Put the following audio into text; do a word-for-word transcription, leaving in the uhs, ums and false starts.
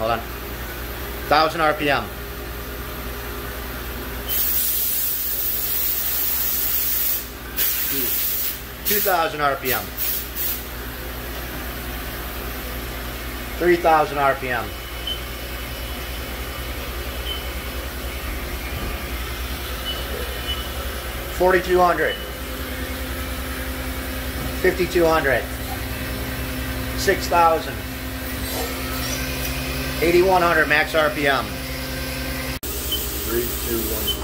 hold on. one thousand R P M. two thousand R P M. three thousand R P M. forty-two hundred. fifty-two hundred. six thousand. eighty-one hundred max R P M. Three, two, one.